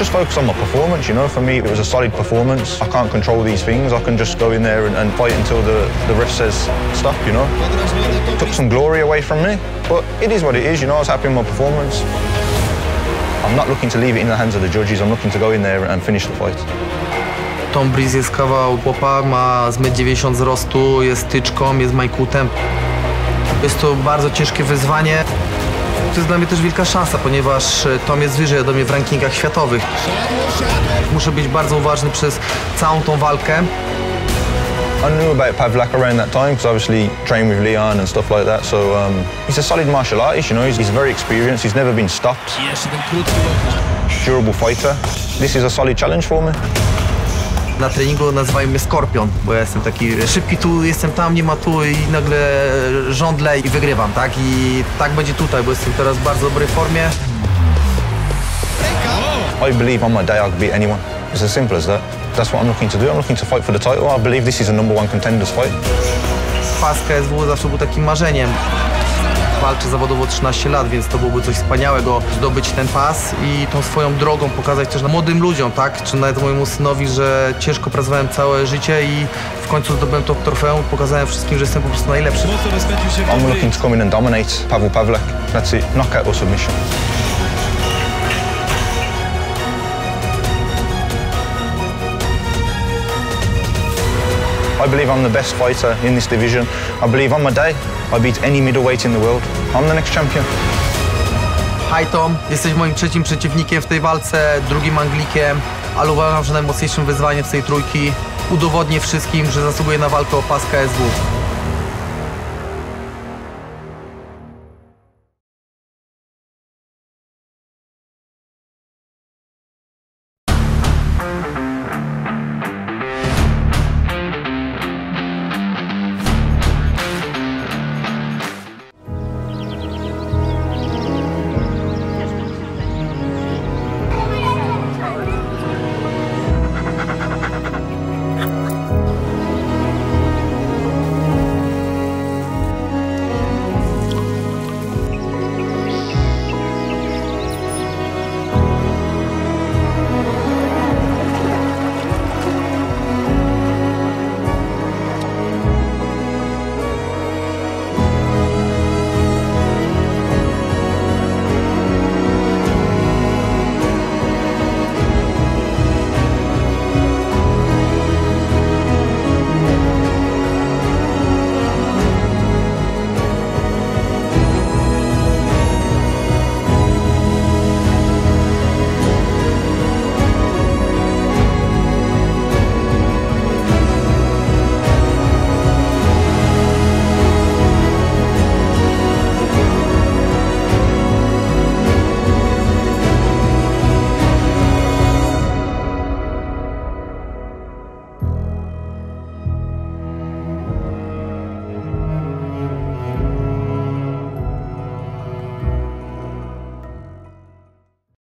just focus on my performance, you know. For me, it was a solid performance. I can't control these things. I can just go in there and fight until the ref says stop, you know. It took some glory away from me, but it is what it is, you know. I was happy with my performance. I'm not looking to leave it in the hands of the judges. I'm looking to go in there and finish the fight. Tom Breeze jest kawał chłopa, ma z 1,90 m wzrostu, jest tyczką, jest majkutem. Jest to bardzo ciężkie wyzwanie. To jest dla mnie też wielka szansa, ponieważ Tom jest wyżej ode mnie w rankingach światowych. Muszę być bardzo uważny przez całą tą walkę. I knew about Pavlak around that time because obviously trained with Leon and stuff like that. So he's a solid martial artist, you know. He's very experienced. He's never been stopped. Durable fighter. This is a solid challenge for me. Na treningu nazywają mnie Skorpion, bo ja jestem taki szybki tu, jestem tam, nie ma tu i nagle żądlę i wygrywam, tak? I tak będzie tutaj, bo jestem teraz w bardzo dobrej formie. I believe on my day I can beat anyone. It's as simple as that. That's what I'm looking to do. I'm looking to fight for the title. I believe this is a #1 contender's fight. Pas KSW zawsze był takim marzeniem. Walczę zawodowo 13 lat, więc to byłoby coś wspaniałego zdobyć ten pas i tą swoją drogą pokazać też młodym ludziom, tak? Czy nawet mojemu synowi, że ciężko pracowałem całe życie i w końcu zdobyłem to trofeum, pokazałem wszystkim, że jestem po prostu najlepszy. I'm looking to come in and dominate Pavel Pavlak. That's it. Knockout or submission. I believe I'm the best fighter in this division. I believe on my day, I beat any middleweight in the world. I'm the next champion. Hi Tom, jesteś moim trzecim przeciwnikiem w tej walce, drugim Anglikiem, ale uważam, że najmocniejszym wyzwaniem z tej trójki udowodnię wszystkim, że zasługuję na walkę o pas KSW.